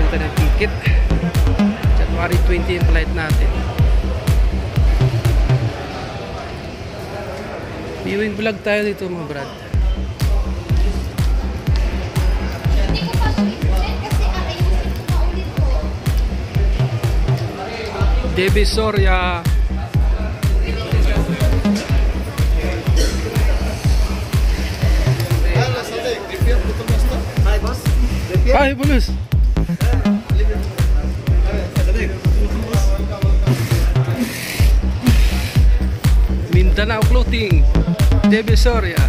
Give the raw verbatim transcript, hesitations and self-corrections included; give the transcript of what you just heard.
tayo ng ticket. January twenty yung flight natin. Viewing vlog tayo dito mga brad. Divisoria. Hi, boss. Mindanao Clothing, Divisoria.